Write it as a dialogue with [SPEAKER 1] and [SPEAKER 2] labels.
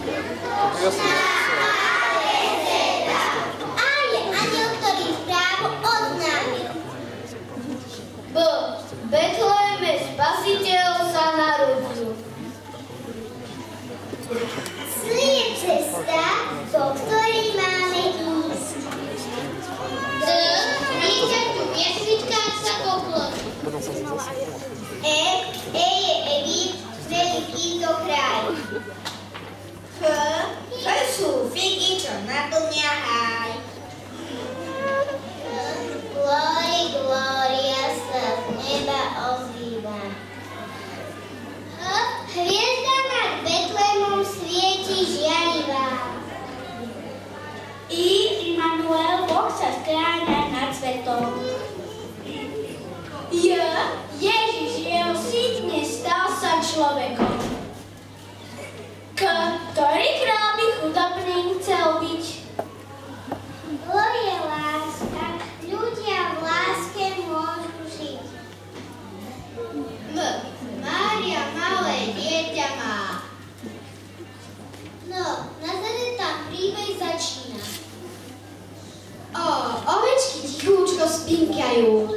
[SPEAKER 1] A je anjel, ktorý správu oznámil.
[SPEAKER 2] V Betleheme Spasiteľ sa narodil.
[SPEAKER 1] Je cesta, po ktorej máme ísť.
[SPEAKER 2] Dieťaťu vieslička sa poklonil.
[SPEAKER 1] Je Egypt, veľký to kraj. Sú figy, čo naplnia háj. Gloria sa z neba ozýva. Hviezda nad Betlémom svieti žiarivá.
[SPEAKER 3] Immanuel, Boh sa skláňa nad svetom. Ježiš, jeho syn dnes stal sa človekom. Ktorý kráľ by chudobným chcel byť?
[SPEAKER 1] To je láska, ľudia v láske môžu žiť.
[SPEAKER 2] Mária malé dieťa má.
[SPEAKER 1] No, Nazaret tam príbeh začína.
[SPEAKER 2] Ovečky tichúčko spinkajú.